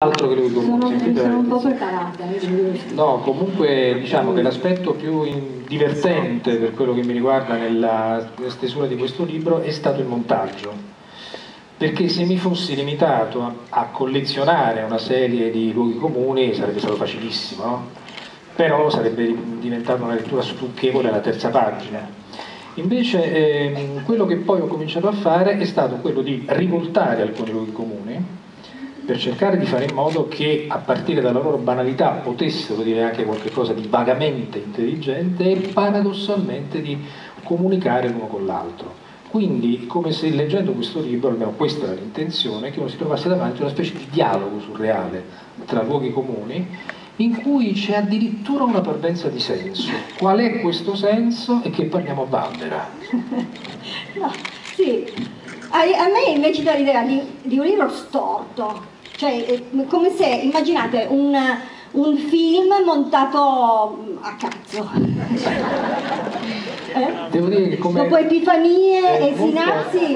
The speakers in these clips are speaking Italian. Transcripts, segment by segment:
altro che lui comunque. Sono un po' preparata. No, comunque diciamo che l'aspetto più divertente per quello che mi riguarda nella stesura di questo libro è stato il montaggio, perché se mi fossi limitato a collezionare una serie di luoghi comuni sarebbe stato facilissimo, no? Però sarebbe diventata una lettura stucchevole alla terza pagina. Invece quello che poi ho cominciato a fare è stato quello di rivoltare alcuni luoghi comuni per cercare di fare in modo che a partire dalla loro banalità potessero dire anche qualcosa di vagamente intelligente e paradossalmente di comunicare l'uno con l'altro. Quindi, come se leggendo questo libro, almeno questa era l'intenzione, che uno si trovasse davanti a una specie di dialogo surreale tra luoghi comuni in cui c'è addirittura una parvenza di senso. Qual è questo senso? E che parliamo a vanvera. No, sì. A me invece dà l'idea di un libro storto, cioè come se, immaginate, un film montato a cazzo. Devo dire che come dopo epifanie e sinapsi,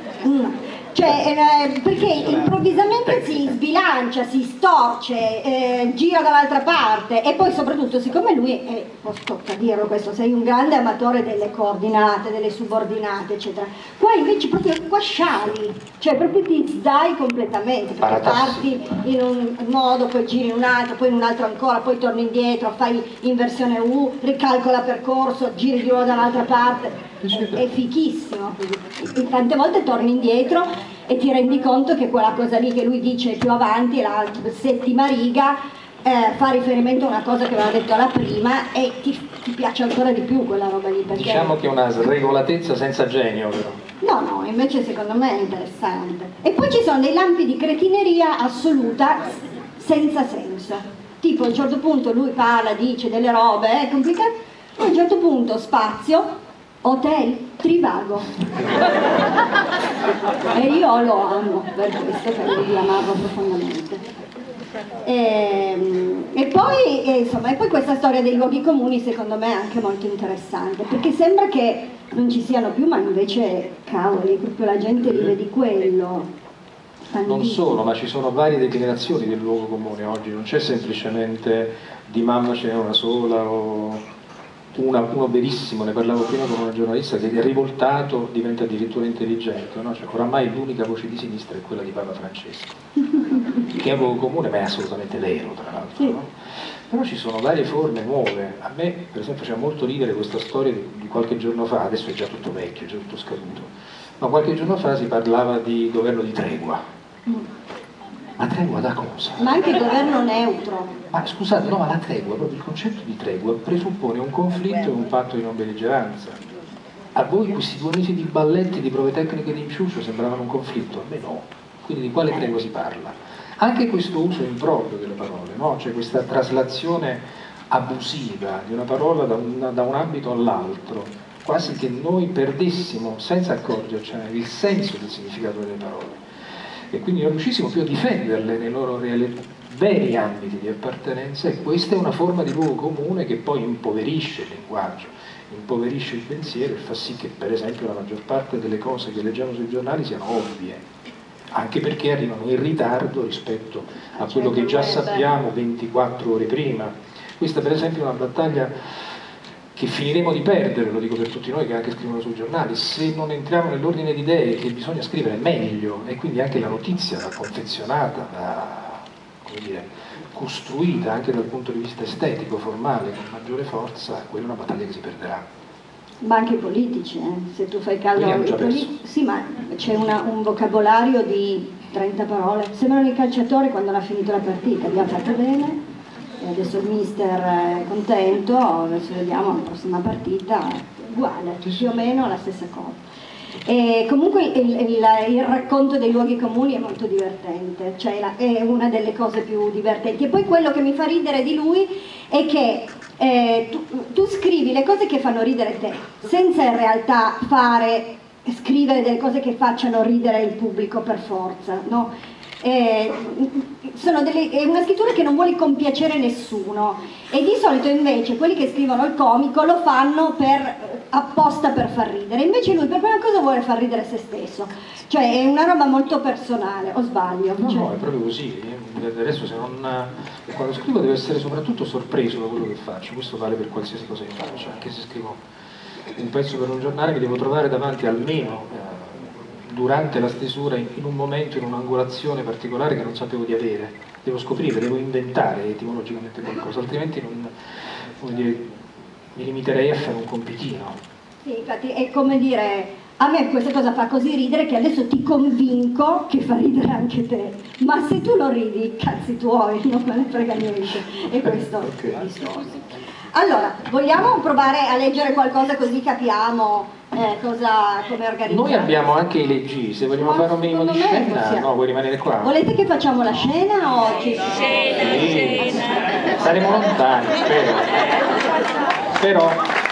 cioè, perché improvvisamente si sbilancia, si storce, gira dall'altra parte e poi soprattutto siccome lui, tocca dirlo questo, sei un grande amatore delle coordinate, delle subordinate eccetera, qua invece proprio qua sciali, cioè proprio ti sdai completamente, perché parti in un modo, poi giri in un altro, poi in un altro ancora, poi torni indietro, fai inversione U, ricalcola percorso, giri di nuovo dall'altra parte. È fichissimo, e tante volte torni indietro e ti rendi conto che quella cosa lì che lui dice più avanti, la settima riga, fa riferimento a una cosa che aveva detto alla prima e ti piace ancora di più quella roba lì. Perché... Diciamo che è una sregolatezza senza genio, però. No, invece secondo me è interessante. E poi ci sono dei lampi di cretineria assoluta senza senso. Tipo a un certo punto lui parla, dice delle robe complicate, a un certo punto spazio, hotel, Trivago. E io lo amo per questo, credo di amarlo profondamente. E poi questa storia dei luoghi comuni secondo me è anche molto interessante, perché sembra che non ci siano più, ma invece, cavoli, proprio la gente vive di quello. Non solo, ma ci sono varie declinazioni del luogo comune oggi, non c'è semplicemente di mamma ce n'è una sola o uno verissimo, ne parlavo prima con una giornalista, che è rivoltato diventa addirittura intelligente, no? Cioè, oramai l'unica voce di sinistra è quella di Papa Francesco, che è un luogo comune ma è assolutamente vero tra l'altro, no? Però ci sono varie forme nuove. A me per esempio faceva molto ridere questa storia di qualche giorno fa, adesso è già tutto vecchio, è già tutto scaduto, ma qualche giorno fa si parlava di governo di tregua. Ma tregua da cosa? Ma anche il governo neutro. Ma scusate, no, ma la tregua, proprio il concetto di tregua presuppone un conflitto e un patto di non belligeranza. A voi questi 2 mesi di balletti, di prove tecniche di inciucio sembravano un conflitto? A me no. Quindi di quale tregua si parla? Anche questo uso improprio delle parole, no? Cioè questa traslazione abusiva di una parola da un ambito all'altro, quasi che noi perdessimo, senza accorgercene, il senso del significato delle parole. E quindi non riuscissimo più a difenderle nei loro veri ambiti di appartenenza, e questa è una forma di luogo comune che poi impoverisce il linguaggio, impoverisce il pensiero e fa sì che per esempio la maggior parte delle cose che leggiamo sui giornali siano ovvie, anche perché arrivano in ritardo rispetto a quello che già sappiamo 24 ore prima. Questa per esempio è una battaglia che finiremo di perdere, lo dico per tutti noi che anche scrivono sui giornali, se non entriamo nell'ordine di idee che bisogna scrivere meglio, e quindi anche la notizia va confezionata, come dire, costruita anche dal punto di vista estetico, formale, con maggiore forza, quella è una battaglia che si perderà. Ma anche i politici, se tu fai caso sì, ma c'è un vocabolario di 30 parole, sembrano i calciatori quando hanno finito la partita, abbiamo fatto bene, e adesso il mister è contento, adesso vediamo la prossima partita, uguale, più o meno la stessa cosa. E comunque il racconto dei luoghi comuni è molto divertente, cioè è una delle cose più divertenti. E poi quello che mi fa ridere di lui è che tu scrivi le cose che fanno ridere te, senza in realtà scrivere delle cose che facciano ridere il pubblico per forza, no? È una scrittura che non vuole compiacere nessuno, e di solito invece quelli che scrivono il comico lo fanno per apposta per far ridere, invece lui per prima cosa vuole far ridere se stesso, cioè è una roba molto personale, o sbaglio? No, cioè... no, è proprio così. Adesso se non... quando scrivo devo essere soprattutto sorpreso da quello che faccio, questo vale per qualsiasi cosa che faccio, anche se scrivo un pezzo per un giornale mi devo trovare davanti almeno durante la stesura in un momento, in un'angolazione particolare che non sapevo di avere, devo scoprire, devo inventare etimologicamente qualcosa, altrimenti non, come dire, mi limiterei a fare un compitino. Sì, infatti è come dire, a me questa cosa fa così ridere che adesso ti convinco che fa ridere anche te, ma se tu non ridi, cazzi tuoi, non me ne frega niente, e questo è il discorso. Allora, vogliamo provare a leggere qualcosa così capiamo come organizzare? Noi abbiamo anche i leggi, se vogliamo fare un minimo di scena, no, vuoi rimanere qua? Volete che facciamo la scena o ci... Scena. Saremo lontani, spero.